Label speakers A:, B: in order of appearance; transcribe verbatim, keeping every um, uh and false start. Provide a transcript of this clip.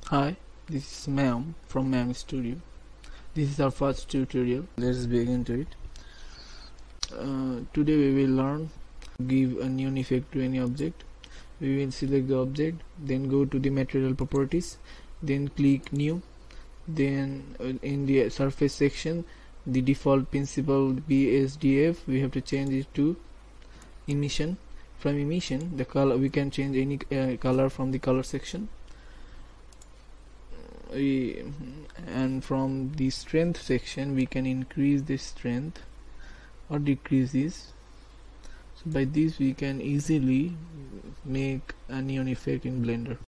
A: Hi, this is Ma'am from Ma'am Studio. This is our first tutorial. Let's begin to it. Uh, today we will learn to give a neon effect to any object. We will select the object, then go to the material properties, then click new. Then uh, in the surface section, the default principle B S D F, we have to change it to emission. From emission, the color we can change any uh, color from the color section. We, and from the strength section we can increase the strength or decrease this. So by this we can easily make a neon effect in Blender.